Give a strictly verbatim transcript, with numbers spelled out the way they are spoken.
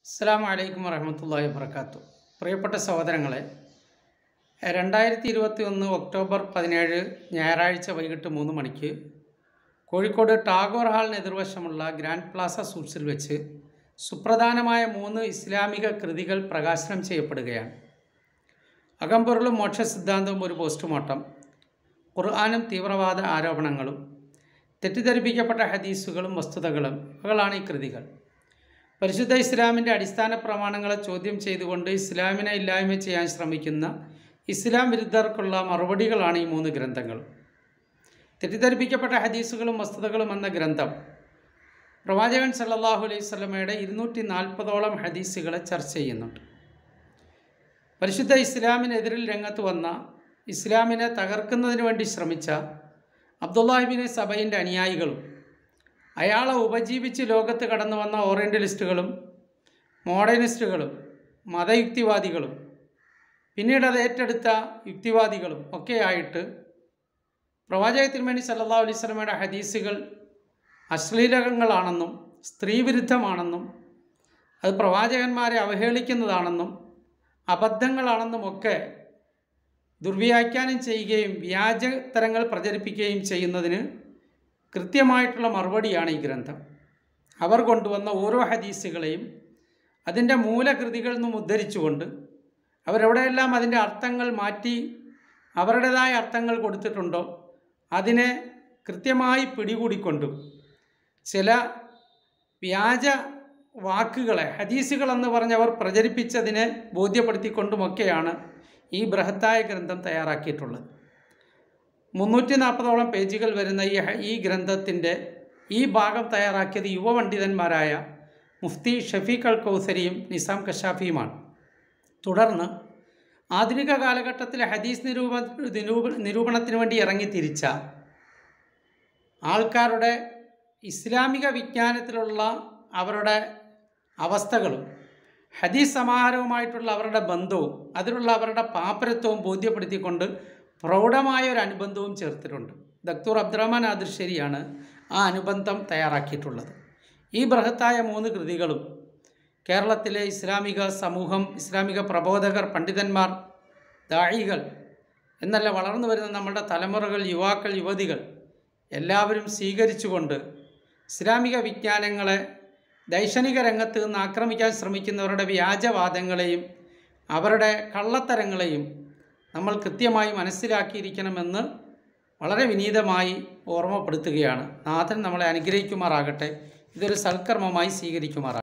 അസ്സലാമു അലൈക്കും വറഹ്മത്തുള്ളാഹി വബറകാതുഹു. പ്രിയപ്പെട്ട സഹോദരങ്ങളെ, രണ്ടായിരത്തി ഇരുപത്തി ഒന്ന് ഒക്ടോബർ പതിനേഴ് ഞായറാഴ്ച വൈകിട്ട് മൂന്ന് മണിക്ക് കോഴിക്കോട് ടാഗോർ ഹാളിന് എതിർവശമുള്ള ഗ്രാൻഡ് പ്ലാസ സൂട്ട്സിൽ വെച്ച് സുപ്രധാനമായ മൂന്ന് ഇസ്ലാമിക കൃതികൾ പ്രകാശനം ചെയ്യപ്പെടുകയാണ്. അകമ്പൊരുളും മോക്ഷ സിദ്ധാന്തവും ഒരു പോസ്റ്റ്മോർട്ടം, ഖുർആനും തീവ്രവാദ ആരോപണങ്ങളും, തെറ്റിദ്ധരിപ്പിക്കപ്പെട്ട ഹദീസുകളും വസ്തുതകളും ഇവകളാണ് ഈ കൃതികൾ. പരിശുദ്ധ ഇസ്ലാമിൻ്റെ അടിസ്ഥാന പ്രമാണങ്ങളെ ചോദ്യം ചെയ്തുകൊണ്ട് ഇസ്ലാമിനെ ഇല്ലായ്മ ചെയ്യാൻ ശ്രമിക്കുന്ന ഇസ്ലാം വിരുദ്ധർക്കുള്ള മറുപടികളാണ് ഈ മൂന്ന് ഗ്രന്ഥങ്ങൾ. തെറ്റിദ്ധരിപ്പിക്കപ്പെട്ട ഹദീസുകളും വസ്തുതകളും എന്ന ഗ്രന്ഥം പ്രവാചകൻ സല്ലല്ലാഹു അലൈഹി വസല്ലമയുടെ ഇരുന്നൂറ്റി നാൽപ്പതോളം ഹദീസുകളെ ചർച്ച ചെയ്യുന്നുണ്ട്. പരിശുദ്ധ ഇസ്ലാമിനെതിരിൽ രംഗത്ത് വന്ന, ഇസ്ലാമിനെ തകർക്കുന്നതിന് വേണ്ടി ശ്രമിച്ച അബ്ദുല്ലാഹ് ഇബ്നു സബയിൻ്റെ അനുയായികളും അയാളെ ഉപജീവിച്ച് ലോകത്ത് കടന്നു വന്ന ഓറിയൻ്റലിസ്റ്റുകളും മോഡേണിസ്റ്റുകളും മതയുക്തിവാദികളും പിന്നീട് അത് ഏറ്റെടുത്ത യുക്തിവാദികളും ഒക്കെയായിട്ട് പ്രവാചക തിരുമേനി സല്ലല്ലാഹു അലൈഹി വസല്ലമയുടെ ഹദീസുകൾ അശ്ലീലങ്ങളാണെന്നും സ്ത്രീവിരുദ്ധമാണെന്നും അത് പ്രവാചകന്മാരെ അവഹേളിക്കുന്നതാണെന്നും അബദ്ധങ്ങളാണെന്നും ഒക്കെ ദുർവ്യാഖ്യാനം ചെയ്യുകയും വ്യാജതരങ്ങൾ പ്രചരിപ്പിക്കുകയും ചെയ്യുന്നതിന് കൃത്യമായിട്ടുള്ള മറുപടിയാണ് ഈ ഗ്രന്ഥം. അവർ കൊണ്ടുവന്ന ഓരോ ഹദീസുകളെയും അതിൻ്റെ മൂലകൃതികളിൽ നിന്നും ഉദ്ധരിച്ചുകൊണ്ട് അവരെവിടെയെല്ലാം അതിൻ്റെ അർത്ഥങ്ങൾ മാറ്റി അവരുടേതായ അർത്ഥങ്ങൾ കൊടുത്തിട്ടുണ്ടോ അതിനെ കൃത്യമായി പിടികൂടിക്കൊണ്ടും ചില വ്യാജ വാക്കുകളെ ഹദീസുകളെന്ന് പറഞ്ഞവർ പ്രചരിപ്പിച്ചതിനെ ബോധ്യപ്പെടുത്തിക്കൊണ്ടുമൊക്കെയാണ് ഈ ബൃഹത്തായ ഗ്രന്ഥം തയ്യാറാക്കിയിട്ടുള്ളത്. മുന്നൂറ്റി നാൽപ്പതോളം പേജുകൾ വരുന്ന ഈ ഈ ഗ്രന്ഥത്തിൻ്റെ ഈ ഭാഗം തയ്യാറാക്കിയത് യുവപണ്ഡിതന്മാരായ മുഫ്തി ഷഫീഖ് അൽ കൗസരിയും നിസാം കശാഫിയുമാണ്. തുടർന്ന് ആധുനിക കാലഘട്ടത്തിലെ ഹദീസ് നിരൂപ നിരൂപ നിരൂപണത്തിന് വേണ്ടി ഇറങ്ങി തിരിച്ച ആൾക്കാരുടെ ഇസ്ലാമിക വിജ്ഞാനത്തിലുള്ള അവരുടെ അവസ്ഥകളും ഹദീസ് സമാഹാരവുമായിട്ടുള്ള അവരുടെ ബന്ധവും അതിലുള്ള അവരുടെ പാപ്പരത്വവും ബോധ്യപ്പെടുത്തിക്കൊണ്ട് പ്രൗഢമായ ഒരു അനുബന്ധവും ചേർത്തിട്ടുണ്ട്. ദക്തൂർ അബ്ദുറഹ്മാൻ ആദിർശേരിയാണ് ആ അനുബന്ധം തയ്യാറാക്കിയിട്ടുള്ളത്. ഈ ബൃഹത്തായ മൂന്ന് കൃതികളും കേരളത്തിലെ ഇസ്ലാമിക സമൂഹം, ഇസ്ലാമിക പ്രബോധകർ, പണ്ഡിതന്മാർ, ദാഇകൾ എന്നല്ല വളർന്നു വരുന്ന നമ്മുടെ തലമുറകൾ, യുവാക്കൾ, യുവതികൾ എല്ലാവരും സ്വീകരിച്ചുകൊണ്ട് ഇസ്ലാമിക വിജ്ഞാനങ്ങളെ ദൈക്ഷണിക രംഗത്ത് നിന്ന് ആക്രമിക്കാൻ ശ്രമിക്കുന്നവരുടെ വ്യാജവാദങ്ങളെയും അവരുടെ കള്ളത്തരങ്ങളെയും നമ്മൾ കൃത്യമായി മനസ്സിലാക്കിയിരിക്കണമെന്ന് വളരെ വിനീതമായി ഓർമ്മപ്പെടുത്തുകയാണ്. നാഥൻ നമ്മളെ അനുഗ്രഹിക്കുമാറാകട്ടെ. ഇതൊരു സൽക്കർമ്മമായി സ്വീകരിക്കുമാറാകട്ടെ.